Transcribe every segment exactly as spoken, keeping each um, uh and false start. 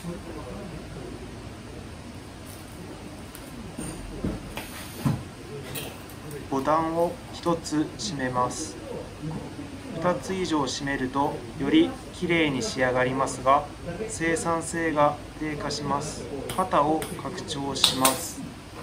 ボタンをひとつ閉めます。ふたつ以上閉めるとよりきれいに仕上がりますが、生産性が低下します。肩を拡張します。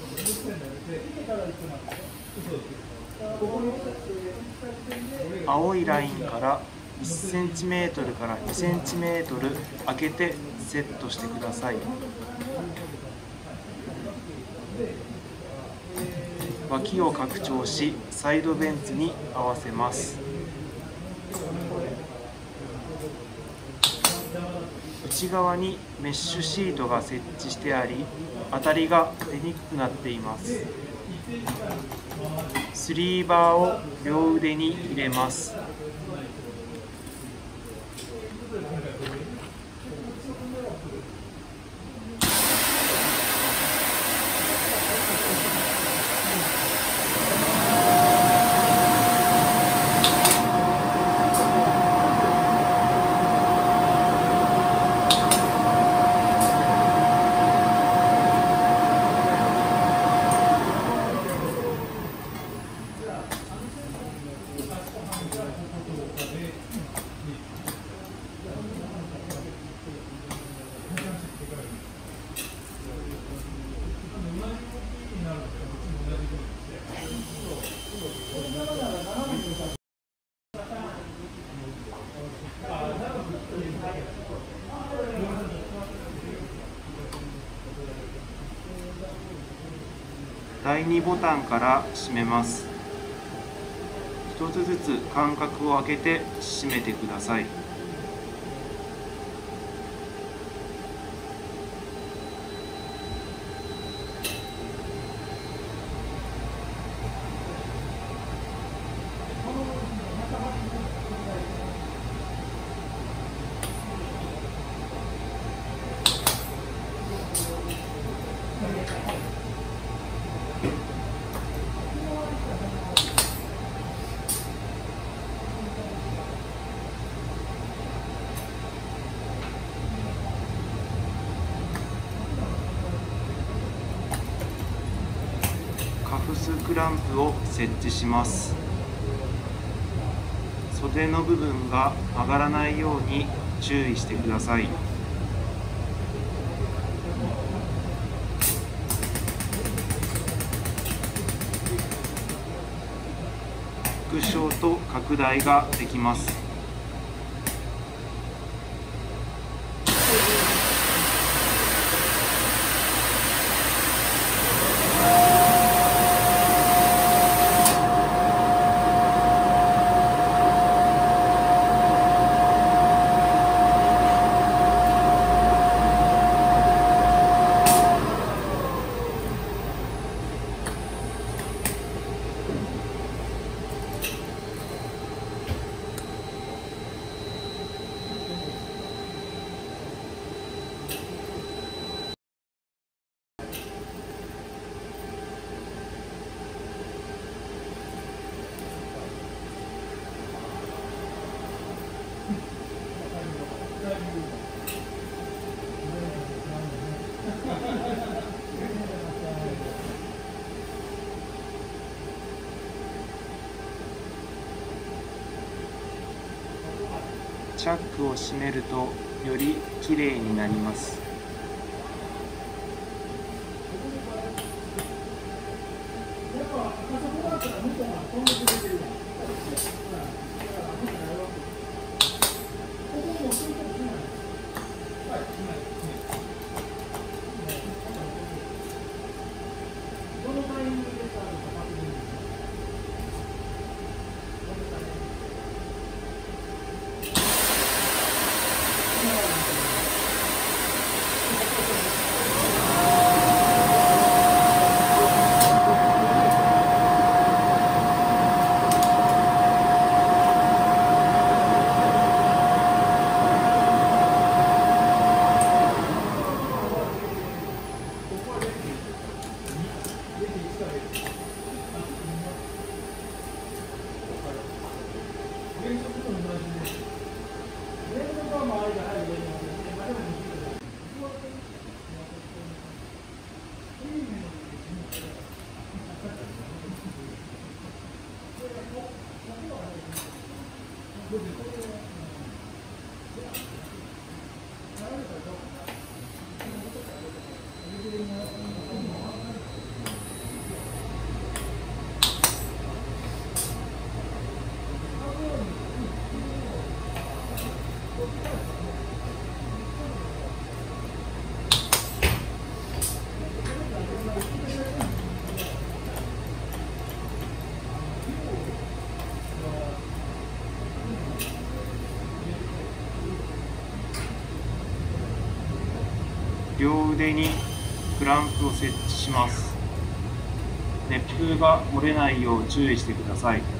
青いラインからいちセンチメートルからにセンチメートル開けてセットしてください。脇を拡張し、サイドベンツに合わせます。内側にメッシュシートが設置してあり、当たりが出にくくなっています。スリーバーを両腕に入れます。だいにボタンから閉めます。ひとつずつ間隔を空けて閉めてください。カフスクランプを設置します。袖の部分が曲がらないように注意してください。縮小と拡大ができます。チャックを閉めるとよりきれいになります。 両腕にクランプを設置します。熱風が漏れないよう注意してください。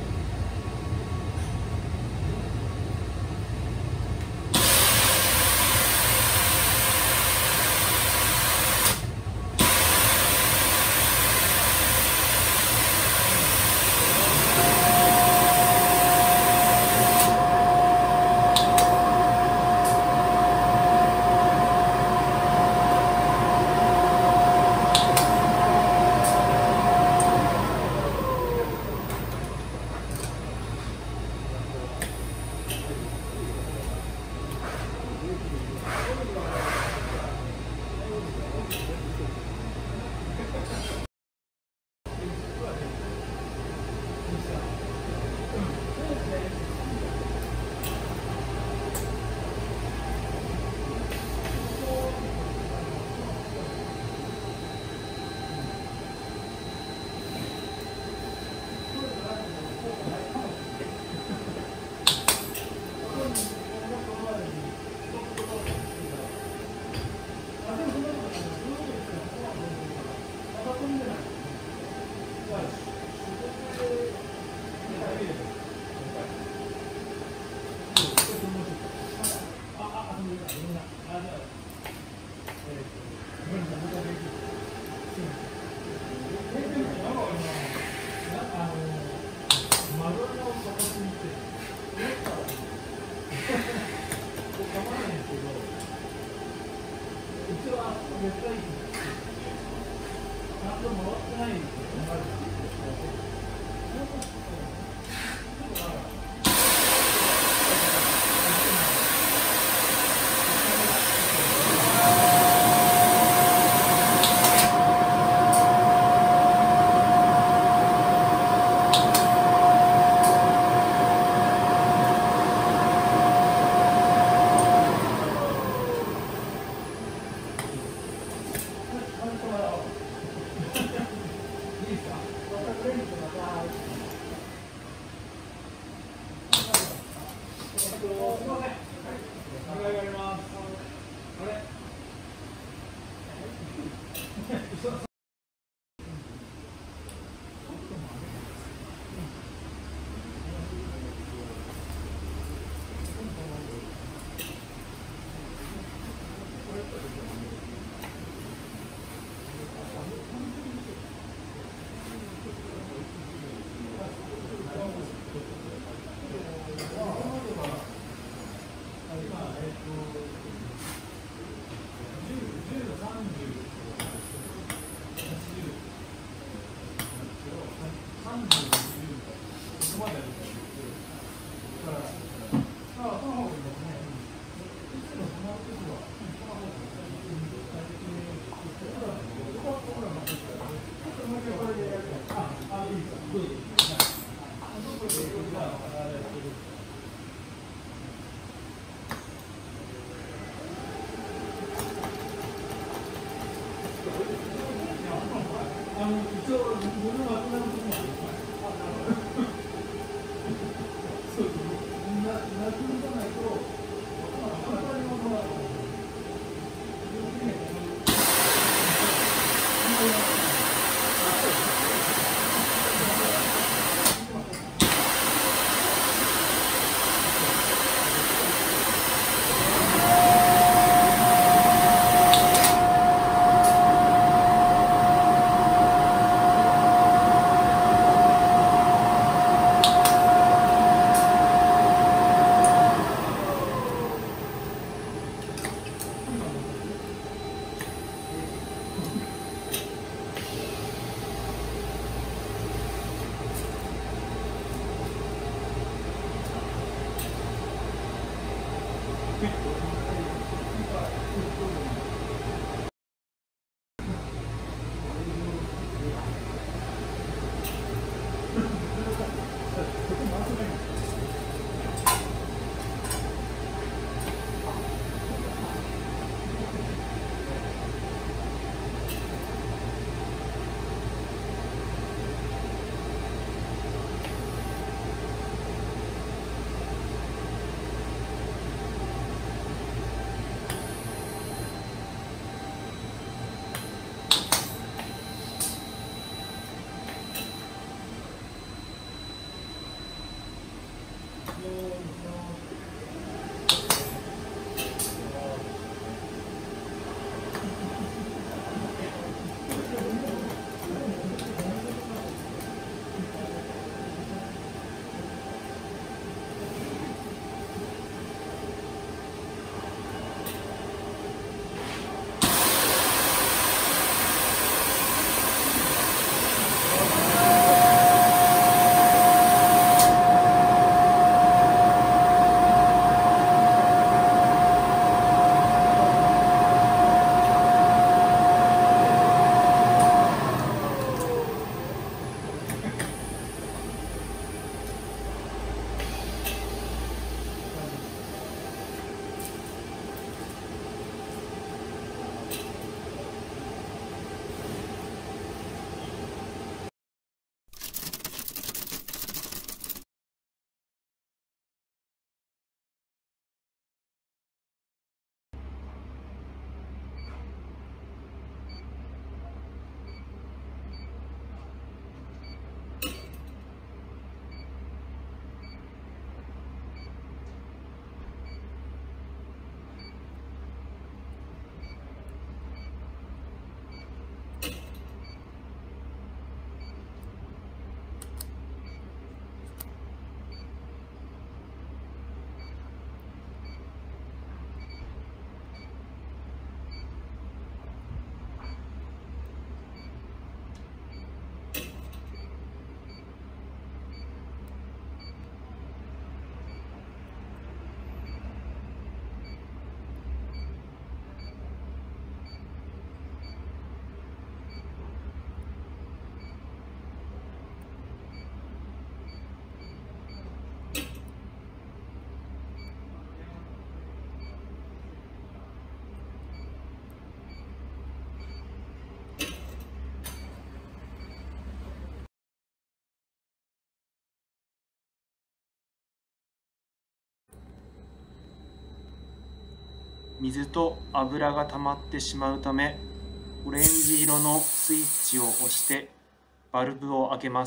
水と油が溜まってしまうため、オレンジ色のスイッチを押してバルブを開けます。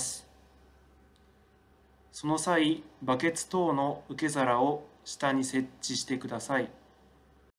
その際、バケツ等の受け皿を下に設置してください。